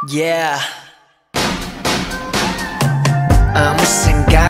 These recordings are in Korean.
Yeah. 아무 생각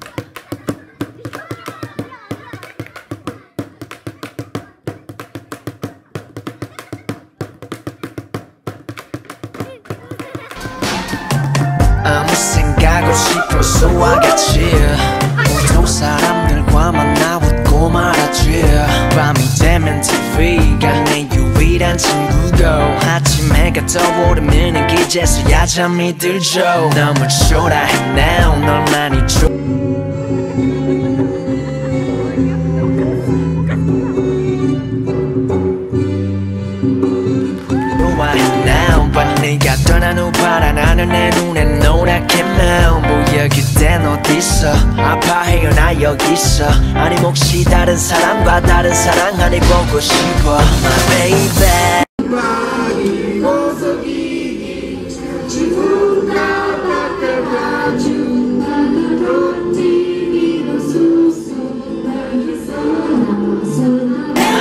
아무 생각 없이 평소와 같이 보통 사람들과 만나 웃고 말하지. 밤이 되면 TV가 내 유일한 친구고 아침 해가 떠오르면 이제서야 잠이 들죠. 너무 초라해 now 널 많이 네가 떠난 후 바라나는 내 눈엔 노랗게 보여. 그땐 어디서 아파해요 나 여기 있어. 아님 혹시 다른 사람과 다른 사랑 안에 보고 싶어 My baby. 많이 모습이 지금 나밖에 봐준 나는 어디로 수수하게 살아서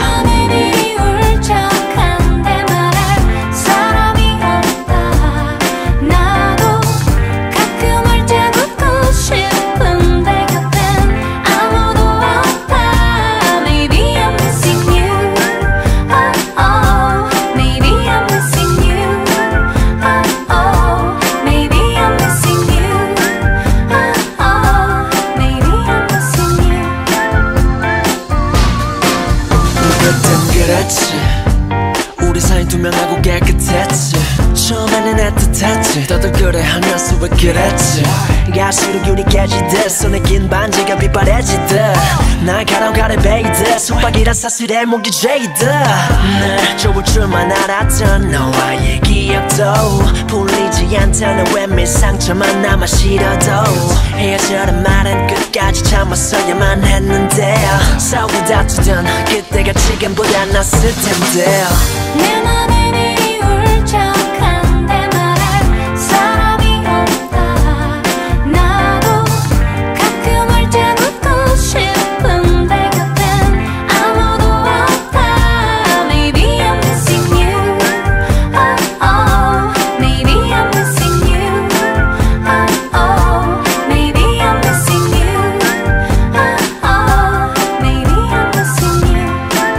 우리 사이 투명하고 깨끗했지. 처음에는 애틋했지. 떠들그래 하면서 왜 그랬지. 갈수록 유리해지듯 손에 낀 반지가 빛바래지듯 날 가라가래 베이듯 속박이란 사슬에 목이 죄이듯 날 좋을 줄만 알았던 너와의 기억도 풀리지 않다는 외면 상처만 남아 싫어도 헤어져란 말은 끝까지 참았어야만 했는데 싸우고 다투던 그때가 지금보다 낫을 텐데 내 맘에 네 울적한데 말할 사람이 없다. 나도 가끔 활짝 웃고 싶은데 곁엔 아무도 없다. Maybe I'm missing you. Oh oh, maybe I'm missing you. Oh oh, maybe I'm missing you. Oh oh, maybe I'm missing you.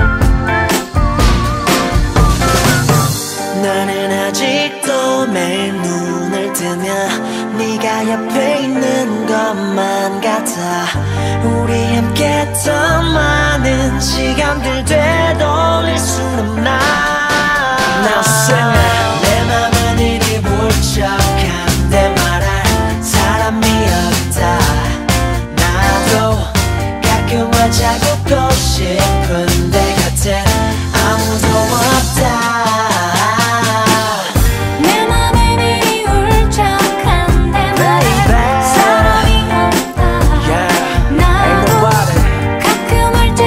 나는 아직도 매일 눈을 뜨면 네가 옆에 있는 것만 같아. 우리 함께 했던 많은 시간들 되돌릴 순 없나. Now sing it. 내 맘은 이리 울적한데 말할 사람이 없다. 나도 가끔 활짝 웃고 싶은데 곁에 아무도 없다.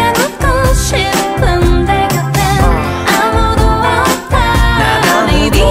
Maybe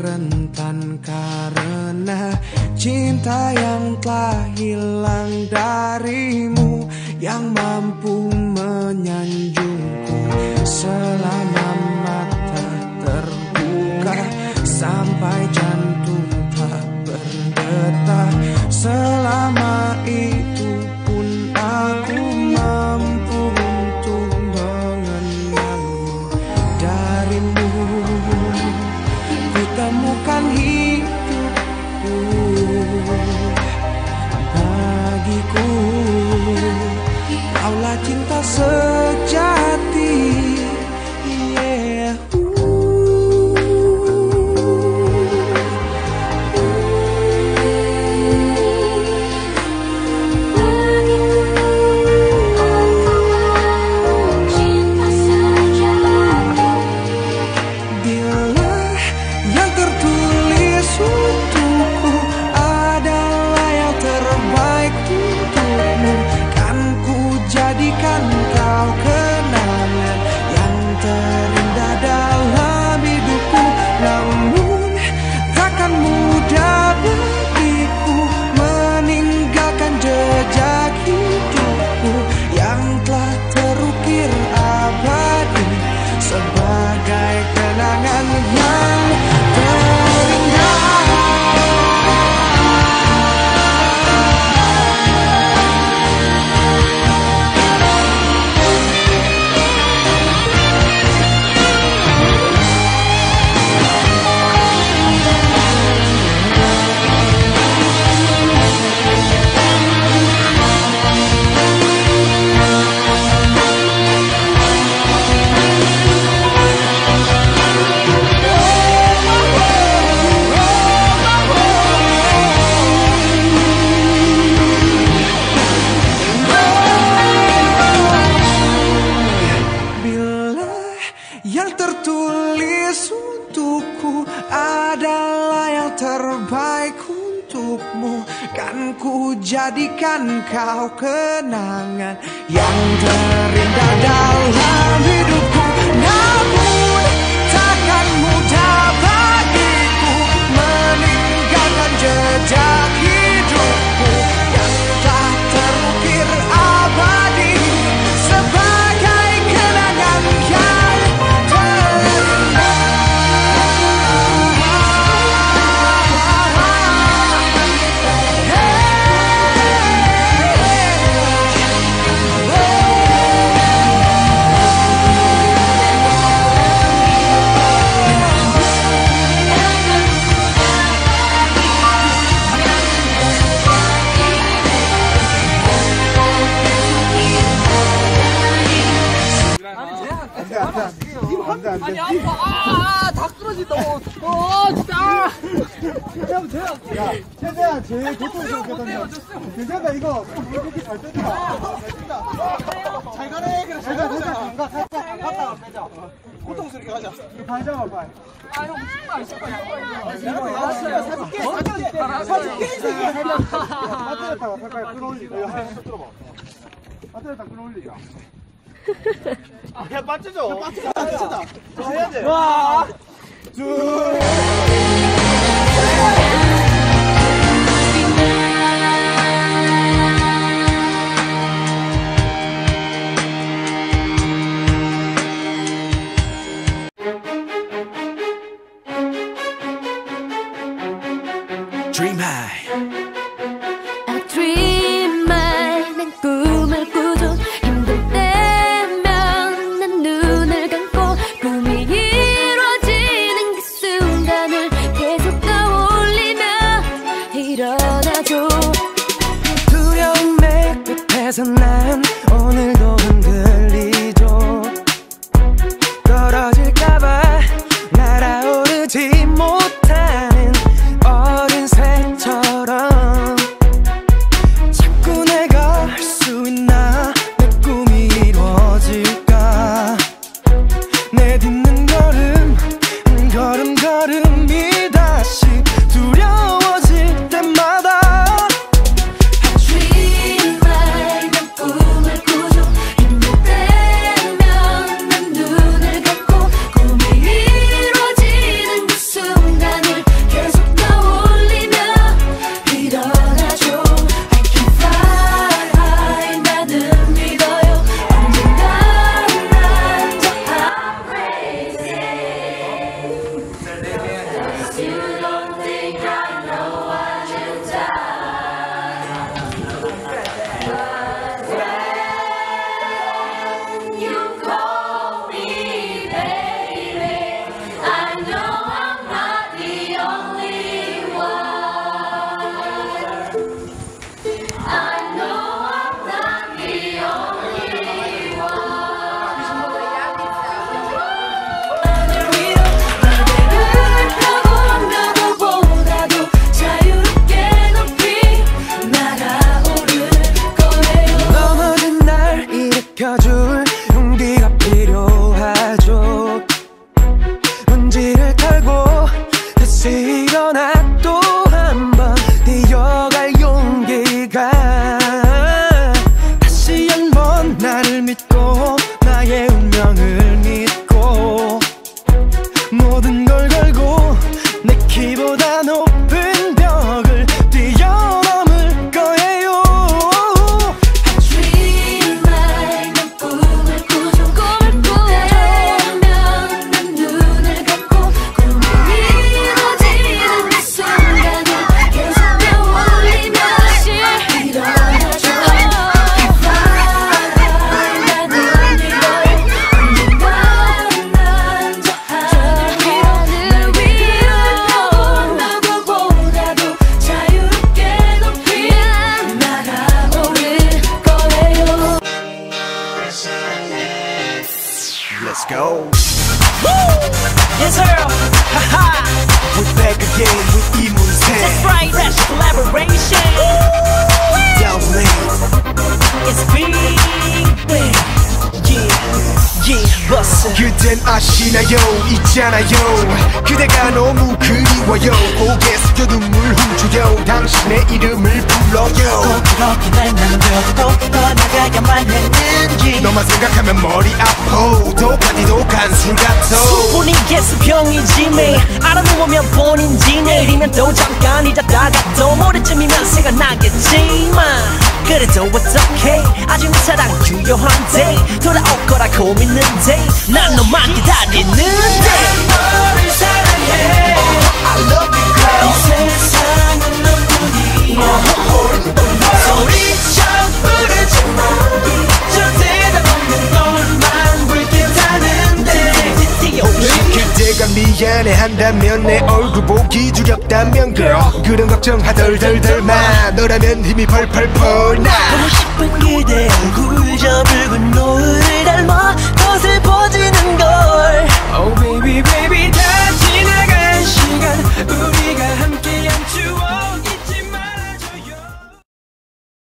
rentan karena cinta yang telah hilang darimu, yang mampu menyanjungku selama mata terbuka sampai jantung tak berdetak. Selama itu pun aku mampu untuk mengenalmu. Darimu ku temukan hidupku, bagiku kaulah cinta sejati. Yeah. Jadikan kau kenangan yang terindah dalam hidupku. Namun takkan mudah bagiku meninggalkan jejak hidupku yang telah terukir abadi sebagai kenangan yang terindah. Yang tertulis untukku adalah yang terbaik untukmu, kan ku jadikan kau kenangan yang terindah dalam hidupku. Namun takkan mudah bagiku meninggalkan jejak hidupku yang tak terukir abadi sebagai kenangan yang 아니 아파. 다 끊어진다. 진짜. 그냥 돼요. 야, 최대한 제일 고통스럽게 던져. 괜찮다, 이거. 이렇게 잘 뜬다. 잘 뜬다. 잘 가네. 그래, 잘 가. 갔다가 빼자. 고통스럽게 가자. 이거 발 잡아, 발. 아, 형 신고 안 신고 양말. 배터리에다가 살짝 끌어올리자. 이거 하나 들어봐. 배터리에다 끌어올리자. 야, 빠지죠. 빠지다. 해야 돼. 하나, 둘. Dream high. I dream high. 난 꿈을 꾸죠. 힘들 때면 난 눈을 감고 꿈이 이루어지는 그 순간을 계속 떠올리며 일어나죠. 두려운 내 끝에서 난 오늘도 흔들리죠. 떨어질까봐 날아오르지 못하는 어린 새처럼 다시 일어나 또 한 번 뛰어갈 용기가 다시 한번 나를 믿고 나의 운명을 믿고 모든 걸 걸고 내 키보다 높은 벽을 뛰어넘을 거예요. Dream like 난 꿈을 꾸죠. 그때면 난 눈을 감고 꿈이 이루어지는 그 순간을 계속 떠올리며 다시 일어나죠. 나는 이걸 언젠가 난 저 하늘 위로 누구보다도 자유롭게 높이 날아오를 거예요. Let's go. Yes sir. Haha. We're back again with 이문세. That's right, that's collaboration. Double A. It's big bang. Yeah, bust it. 그댄 아시나요 있잖아요 그대가 너무 그리워요 고개 숙여 눈물 훔쳐요 당신의 이름을 불러요 꼭 그렇게 날 남겨도 떠나가야만 했는지 너만 생각하면 머리 아파 도파디도 간술 같아 수분이 개수병이지 매일 알아놓으면 본인지 내일이면 또 잠깐이자다가 또 모레쯤이면 생각나겠지만 그래도 어떡해 아직 내 사랑 유효한데 돌아올 거라고 믿는데 난 너만 기다리는데 너를 사랑해 I love you girl 이 세상은 너뿐이야 소리쳐 부르지마 저 대답 없는 너만 불쾌하는데 그대가 미안해한다면 내 얼굴 보기 두렵다면 girl 그런 걱정 하덜덜덜만 너라면 힘이 펄펄펄 나 보고 싶은 그대 얼굴 저 붉은 노을 닮아 더 슬퍼지